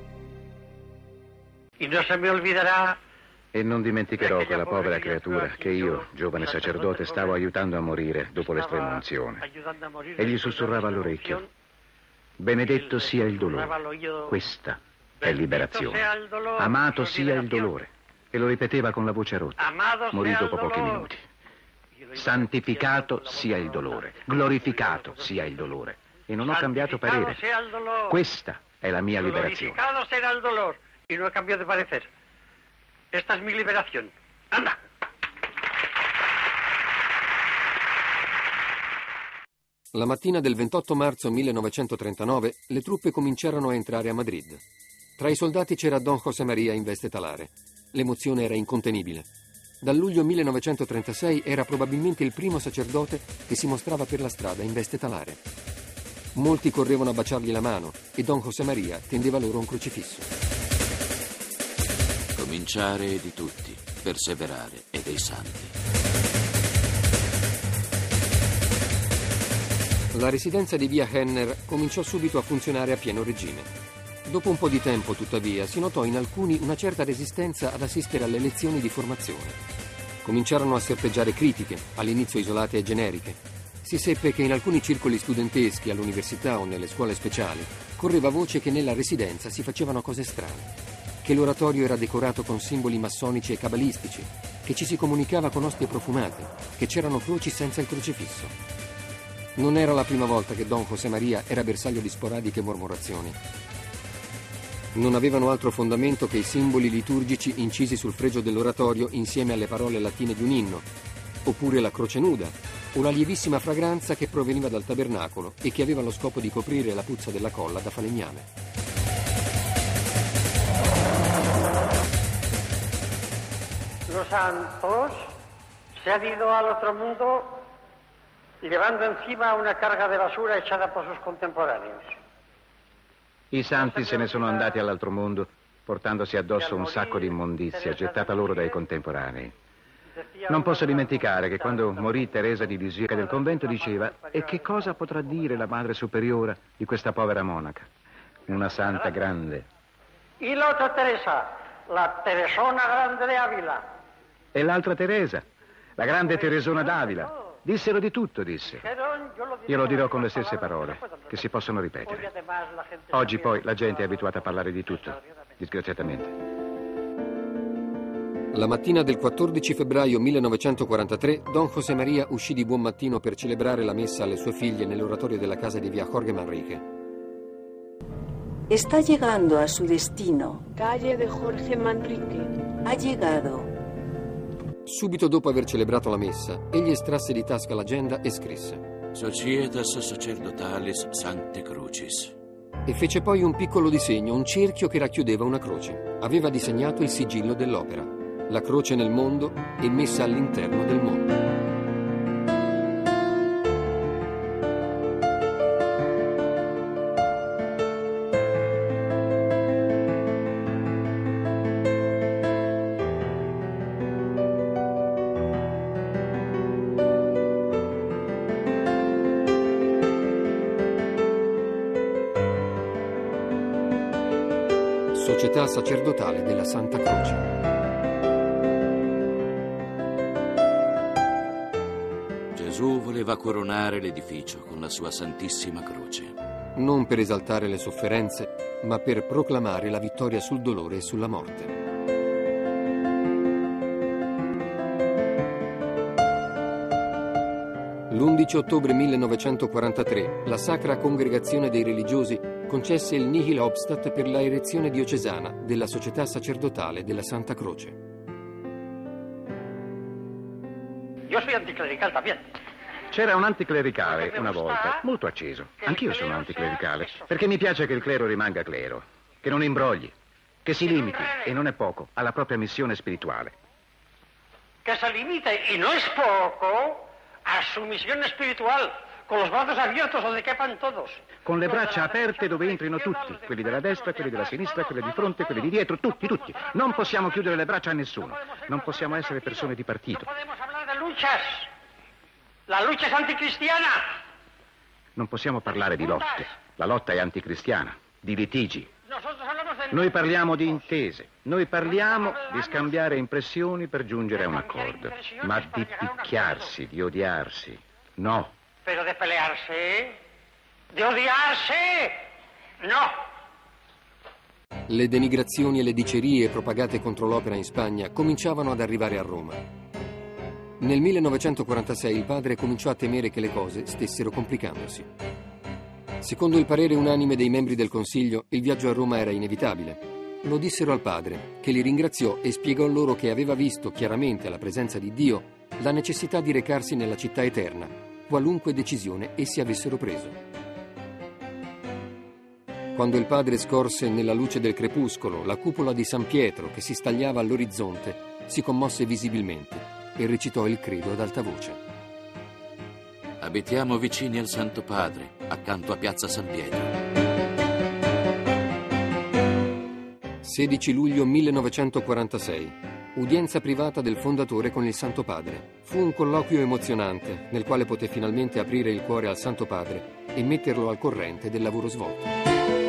E non se mi olviderà.
E non dimenticherò quella povera creatura che io, giovane sacerdote, stavo aiutando a morire dopo l'estrema unzione. E gli sussurrava all'orecchio: benedetto sia il dolore. Questa è liberazione. Amato sia il dolore. E lo ripeteva con la voce rotta. Morì dopo pochi minuti. Santificato sia il dolore, glorificato sia il dolore. E non ho cambiato parere. Questa è la mia liberazione.
Santificado será el dolor. Y no he cambiado de parecer. Esta es mi liberación. Anda.
La mattina del 28 marzo 1939 le truppe cominciarono a entrare a Madrid. Tra i soldati c'era Don José María in veste talare. L'emozione era incontenibile. Dal luglio 1936 era probabilmente il primo sacerdote che si mostrava per la strada in veste talare. Molti correvano a baciargli la mano e Don José María tendeva loro un crocifisso.
Cominciare di tutti, perseverare e dei santi.
La residenza di via Henner cominciò subito a funzionare a pieno regime. Dopo un po' di tempo, tuttavia, si notò in alcuni una certa resistenza ad assistere alle lezioni di formazione. Cominciarono a serpeggiare critiche, all'inizio isolate e generiche. Si seppe che in alcuni circoli studenteschi, all'università o nelle scuole speciali, correva voce che nella residenza si facevano cose strane, che l'oratorio era decorato con simboli massonici e cabalistici, che ci si comunicava con ostie profumate, che c'erano croci senza il crocifisso. Non era la prima volta che Don José María era bersaglio di sporadiche mormorazioni. Non avevano altro fondamento che i simboli liturgici incisi sul fregio dell'oratorio insieme alle parole latine di un inno, oppure la croce nuda, o la lievissima fragranza che proveniva dal tabernacolo e che aveva lo scopo di coprire la puzza della colla da falegname.
Los santos se han ido al otro mundo llevando encima una carga de basura echada por sus contemporáneos.
I santi se ne sono andati all'altro mondo, portandosi addosso un sacco di immondizia gettata loro dai contemporanei. Non posso dimenticare che quando morì Teresa di Lisieux del convento diceva: e che cosa potrà dire la madre superiora di questa povera monaca? Una santa grande.
Y la otra Teresa, la Teresona Grande de Ávila.
E l'altra Teresa, la grande Teresona d'Avila. Dissero di tutto, disse. Io lo dirò con le stesse parole, che si possono ripetere. Oggi poi la gente è abituata a parlare di tutto, disgraziatamente.
La mattina del 14 febbraio 1943, Don José María uscì di buon mattino per celebrare la messa alle sue figlie nell'oratorio della casa di via Jorge Manrique.
Está llegando a su destino.
Calle de Jorge Manrique.
Ha llegado.
Subito dopo aver celebrato la messa, egli estrasse di tasca l'agenda e scrisse:
Societas Sacerdotalis Sancte Crucis.
E fece poi un piccolo disegno, un cerchio che racchiudeva una croce. Aveva disegnato il sigillo dell'opera, la croce nel mondo e messa all'interno del mondo. Società sacerdotale della Santa Croce.
Gesù voleva coronare l'edificio con la sua Santissima Croce.
Non per esaltare le sofferenze, ma per proclamare la vittoria sul dolore e sulla morte. L'11 ottobre 1943, la Sacra Congregazione dei Religiosi concesse il nihil obstat per la erezione diocesana della Società Sacerdotale della Santa Croce.
Io sono anticlerical también.
C'era un anticlericale una volta, molto acceso. Anch'io sono anticlericale, perché mi piace che il clero rimanga clero, che non imbrogli, che si limiti, e non è poco, alla propria missione spirituale.
Que se limite, y no es poco, a su misión espiritual, con los brazos abiertos donde quepan todos.
Con le braccia aperte dove entrino tutti, quelli della destra, quelli della sinistra, quelli di fronte, quelli di dietro, tutti, tutti. Non possiamo chiudere le braccia a nessuno, non possiamo essere persone di partito.
Podemos hablar de luchas. La lucha es anticristiana.
Non possiamo parlare di lotte, la lotta è anticristiana, di litigi. Noi parliamo di intese, noi parliamo di scambiare impressioni per giungere a un accordo, ma di picchiarsi, di odiarsi, no.
Pero de pelearse, de odiarse, no.
Le denigrazioni e le dicerie propagate contro l'opera in Spagna cominciavano ad arrivare a Roma. Nel 1946 il padre cominciò a temere che le cose stessero complicandosi. Secondo il parere unanime dei membri del Consiglio, il viaggio a Roma era inevitabile. Lo dissero al padre, che li ringraziò e spiegò loro che aveva visto chiaramente alla presenza di Dio la necessità di recarsi nella città eterna, qualunque decisione essi avessero preso. Quando il padre scorse nella luce del crepuscolo la cupola di San Pietro che si stagliava all'orizzonte, si commosse visibilmente e recitò il credo ad alta voce.
Abitiamo vicini al Santo Padre, accanto a Piazza San Pietro.
16 luglio 1946. Udienza privata del fondatore con il Santo Padre. Fu un colloquio emozionante, nel quale poté finalmente aprire il cuore al Santo Padre e metterlo al corrente del lavoro svolto.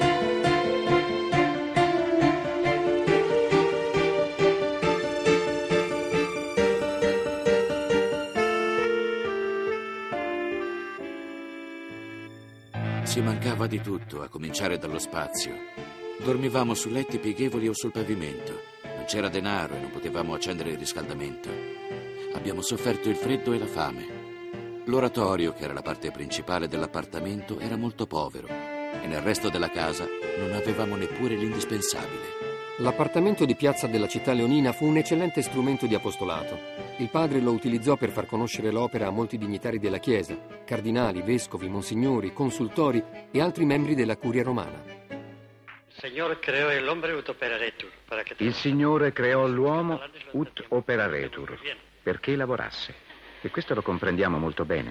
Si mancava di tutto, a cominciare dallo spazio. Dormivamo su letti pieghevoli o sul pavimento. Non c'era denaro e non potevamo accendere il riscaldamento. Abbiamo sofferto il freddo e la fame. L'oratorio, che era la parte principale dell'appartamento, era molto povero e nel resto della casa non avevamo neppure l'indispensabile.
L'appartamento di piazza della città leonina fu un eccellente strumento di apostolato. Il padre lo utilizzò per far conoscere l'opera a molti dignitari della Chiesa, cardinali, vescovi, monsignori, consultori e altri membri della curia romana.
Il Signore creò l'uomo ut operaretur, perché lavorasse. E questo lo comprendiamo molto bene.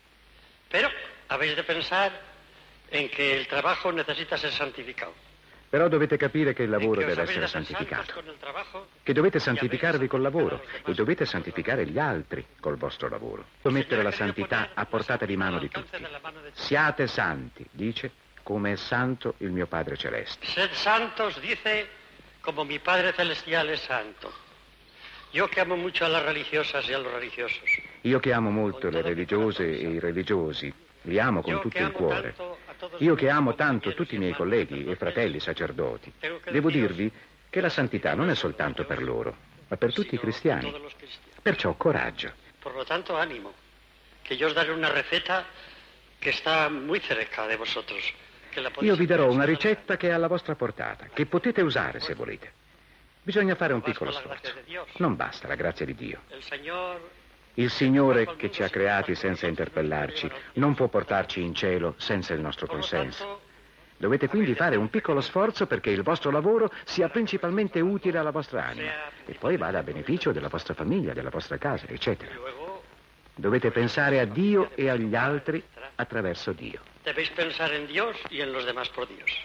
Pero habéis de pensar en que el trabajo necesita ser santificado.
Però dovete capire che il lavoro deve essere santificato, che dovete santificarvi col lavoro e dovete santificare gli altri col vostro lavoro. Mettere la santità a portata di mano di tutti. Siate santi, dice, come è santo il mio Padre Celeste.
Sed santos, dice, como mi Padre Celestial es santo. Yo que amo mucho a las religiosas y a los religiosos.
Io che amo molto le religiose e i religiosi, li amo con tutto il cuore. Io che amo tanto tutti i miei colleghi e fratelli sacerdoti, devo dirvi che la santità non è soltanto per loro, ma per tutti i cristiani. Perciò coraggio.
Por lo tanto, ánimo, que yo os daré una receta que está muy cerca de vosotros.
Io vi darò una ricetta che è alla vostra portata, che potete usare se volete. Bisogna fare un piccolo sforzo. Non basta la grazia di Dio. Il Signore che ci ha creati senza interpellarci non può portarci in cielo senza il nostro consenso. Dovete quindi fare un piccolo sforzo perché il vostro lavoro sia principalmente utile alla vostra anima e poi vada a beneficio della vostra famiglia, della vostra casa, eccetera. Dovete pensare a Dio e agli altri attraverso Dio.
Debéis pensar en Dios y en los demás por Dios.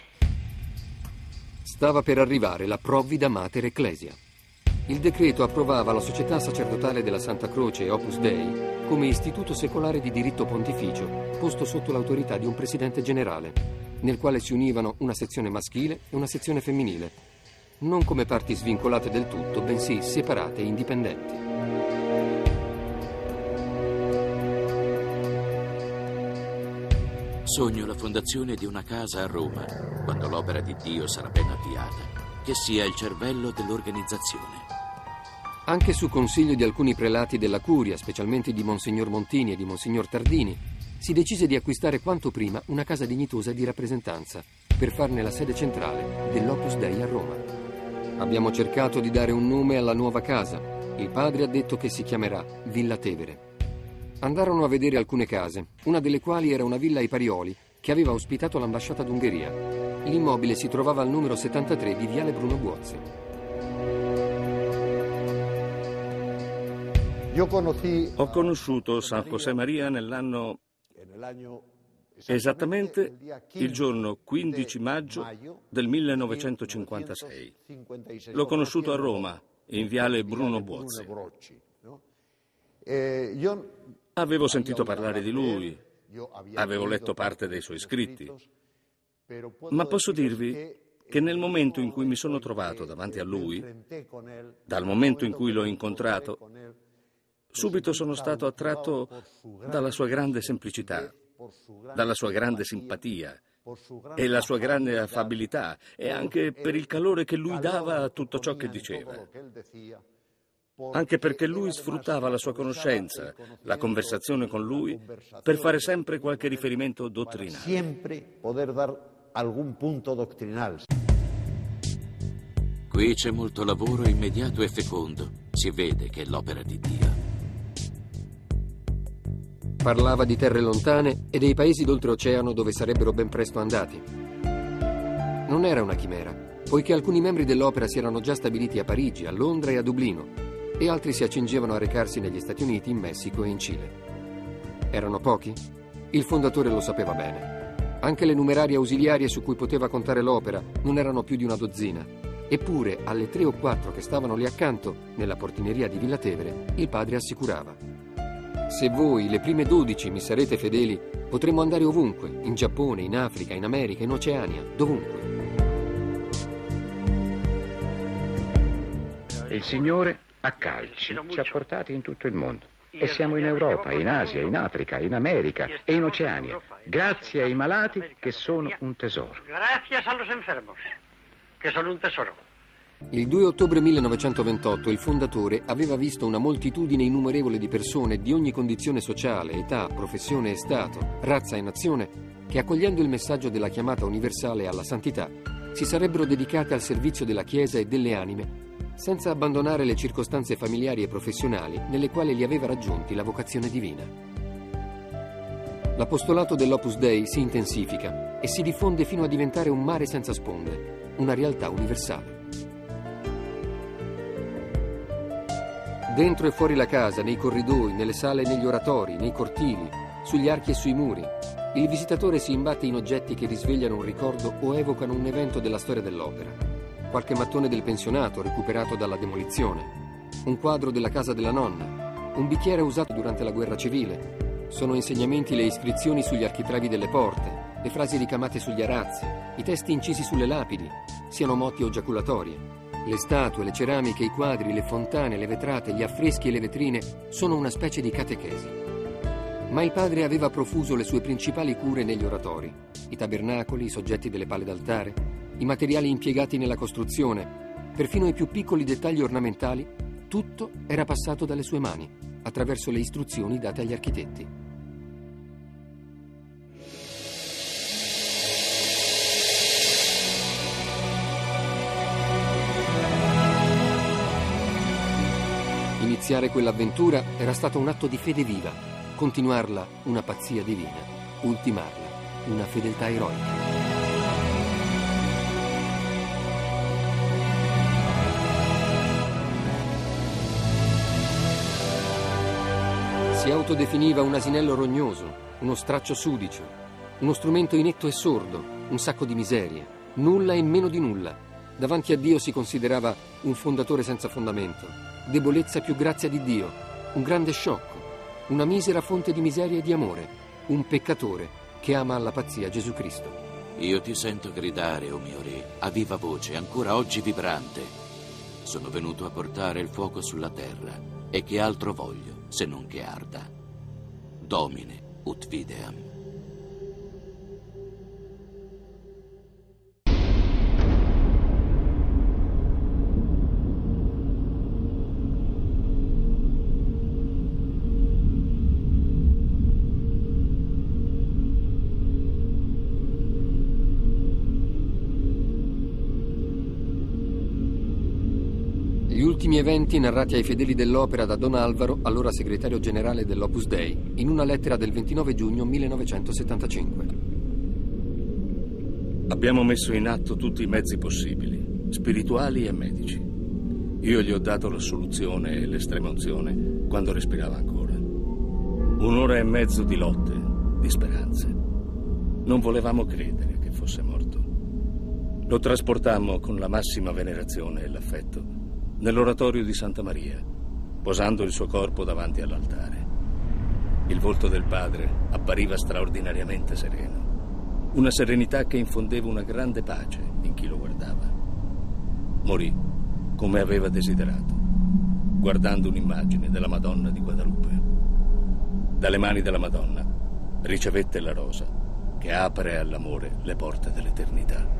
Stava per arrivare la provvida Mater Ecclesia. Il decreto approvava la Società Sacerdotale della Santa Croce e Opus Dei come istituto secolare di diritto pontificio, posto sotto l'autorità di un presidente generale, nel quale si univano una sezione maschile e una sezione femminile, non come parti svincolate del tutto, bensì separate e indipendenti.
Sogno la fondazione di una casa a Roma, quando l'opera di Dio sarà ben avviata, che sia il cervello dell'organizzazione.
Anche su consiglio di alcuni prelati della Curia, specialmente di Monsignor Montini e di Monsignor Tardini, si decise di acquistare quanto prima una casa dignitosa di rappresentanza per farne la sede centrale dell'Opus Dei a Roma. Abbiamo cercato di dare un nome alla nuova casa. Il padre ha detto che si chiamerà Villa Tevere. Andarono a vedere alcune case, una delle quali era una villa ai Parioli che aveva ospitato l'ambasciata d'Ungheria. L'immobile si trovava al numero 73 di Viale Bruno Buozzi.
Ho conosciuto San José Maria nell'anno esattamente il giorno 15 maggio del 1956. L'ho conosciuto a Roma, in Viale Bruno Buozzi. Avevo sentito parlare di lui, avevo letto parte dei suoi scritti, ma posso dirvi che nel momento in cui mi sono trovato davanti a lui, dal momento in cui l'ho incontrato, subito sono stato attratto dalla sua grande semplicità, dalla sua grande simpatia e la sua grande affabilità e anche per il calore che lui dava a tutto ciò che diceva. Anche perché lui sfruttava la sua conoscenza, la conversazione con lui, per fare sempre qualche riferimento dottrinale.
Sempre poter dar algún punto doctrinal.
Qui c'è molto lavoro immediato e fecondo. Si vede che è l'opera di Dio.
Parlava di terre lontane e dei paesi d'oltreoceano dove sarebbero ben presto andati. Non era una chimera, poiché alcuni membri dell'opera si erano già stabiliti a Parigi, a Londra e a Dublino, e altri si accingevano a recarsi negli Stati Uniti, in Messico e in Cile. Erano pochi? Il fondatore lo sapeva bene. Anche le numerarie ausiliarie su cui poteva contare l'opera non erano più di una dozzina. Eppure, alle 3 o 4 che stavano lì accanto, nella portineria di Villa Tevere, il padre assicurava: se voi, le prime 12, mi sarete fedeli, potremo andare ovunque, in Giappone, in Africa, in America, in Oceania, dovunque.
Il Signore a calci ci ha portati in tutto il mondo e siamo in Europa, in Asia, in Africa, in America e in Oceania, grazie ai malati che sono un tesoro.
Grazie a los enfermos, che sono un tesoro.
Il 2 ottobre 1928 il fondatore aveva visto una moltitudine innumerevole di persone di ogni condizione sociale, età, professione e stato, razza e nazione, che accogliendo il messaggio della chiamata universale alla santità si sarebbero dedicate al servizio della Chiesa e delle anime, senza abbandonare le circostanze familiari e professionali nelle quali li aveva raggiunti la vocazione divina. L'apostolato dell'Opus Dei si intensifica e si diffonde fino a diventare un mare senza sponde, una realtà universale. Dentro e fuori la casa, nei corridoi, nelle sale e negli oratori, nei cortili, sugli archi e sui muri, il visitatore si imbatte in oggetti che risvegliano un ricordo o evocano un evento della storia dell'opera. Qualche mattone del pensionato recuperato dalla demolizione, un quadro della casa della nonna, un bicchiere usato durante la guerra civile. Sono insegnamenti le iscrizioni sugli architravi delle porte, le frasi ricamate sugli arazzi, i testi incisi sulle lapidi, siano moti o giaculatorie. Le statue, le ceramiche, i quadri, le fontane, le vetrate, gli affreschi e le vetrine sono una specie di catechesi. Ma il padre aveva profuso le sue principali cure negli oratori, i tabernacoli, i soggetti delle pale d'altare, i materiali impiegati nella costruzione, perfino i più piccoli dettagli ornamentali, tutto era passato dalle sue mani, attraverso le istruzioni date agli architetti. Iniziare quell'avventura era stato un atto di fede viva, continuarla una pazzia divina, ultimarla una fedeltà eroica. Si autodefiniva un asinello rognoso, uno straccio sudicio, uno strumento inetto e sordo, un sacco di miserie, nulla e meno di nulla. Davanti a Dio si considerava un fondatore senza fondamento, debolezza più grazia di Dio, un grande sciocco, una misera fonte di miseria e di amore, un peccatore che ama alla pazzia Gesù Cristo.
Io ti sento gridare, o mio Re, a viva voce, ancora oggi vibrante. Sono venuto a portare il fuoco sulla terra, e che altro voglio se non che arda. Domine ut videam.
Gli ultimi eventi narrati ai fedeli dell'opera da Don Alvaro, allora segretario generale dell'Opus Dei, in una lettera del 29 giugno 1975.
Abbiamo messo in atto tutti i mezzi possibili, spirituali e medici. Io gli ho dato la soluzione e l'estrema unzione quando respirava ancora. 1 ora e mezzo di lotte, di speranze. Non volevamo credere che fosse morto. Lo trasportammo con la massima venerazione e l'affetto nell'oratorio di Santa Maria, posando il suo corpo davanti all'altare. Il volto del padre appariva straordinariamente sereno, una serenità che infondeva una grande pace in chi lo guardava. Morì come aveva desiderato, guardando un'immagine della Madonna di Guadalupe. Dalle mani della Madonna ricevette la rosa che apre all'amore le porte dell'eternità.